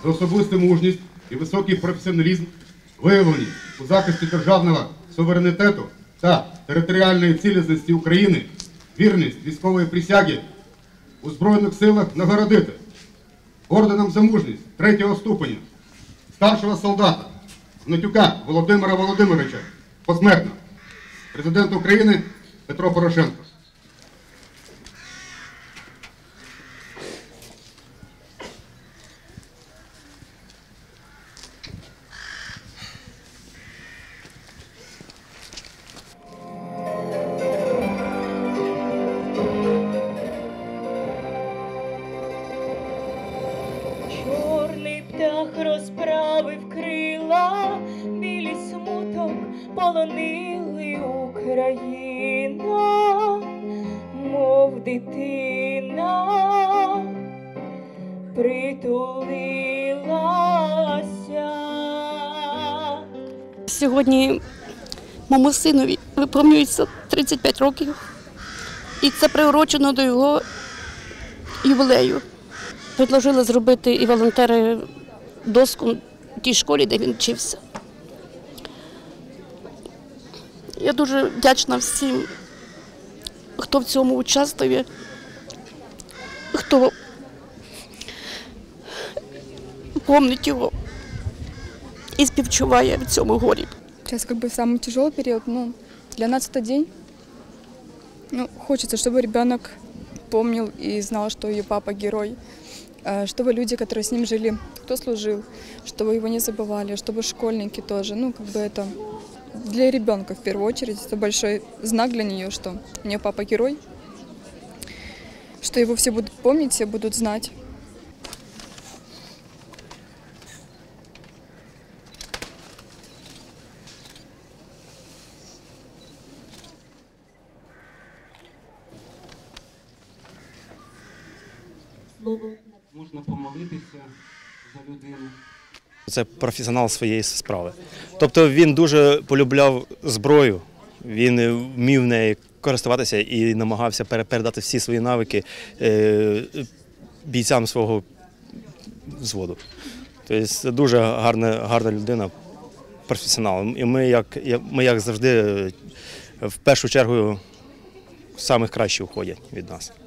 за особисту мужність і високий професіоналізм, виявлені у захисті державного суверенітету та територіальної цілісності України, вірність військової присяги у Збройних силах нагородити орденом за мужність 3-го ступеня старшого солдата Гнатюка Володимира Володимировича посмертно. Президент України Петро Порошенко. Чорний птах розправив крила, білий смуток полонили Україна, мов дитина притулилася. Сьогодні моєму синові виповнюється 35 років, і це приурочено до його ювілею. Предложили зробити і волонтери доску в тій школі, де він вчився. Я дуже вдячна всім, хто в цьому участвує, хто пам'ятає його і співчуває в цьому горі. Сейчас самый тяжелый период, для нас это день. Хочется, чтобы ребенок помнил и знал, что ее папа герой, чтобы люди, которые с ним жили, кто служил, чтобы его не забывали, чтобы школьники тоже, это для ребенка в первую очередь, это большой знак для нее, что у нее папа герой, что его все будут помнить, все будут знать. Можна помолитися за людину. Це професіонал своєї справи. Тобто він дуже полюбляв зброю, він вмів нею користуватися і намагався передати всі свої навики бійцям свого взводу. Тобто це дуже гарна людина, професіонал. І ми, як завжди, в першу чергу, самих кращі уходять від нас.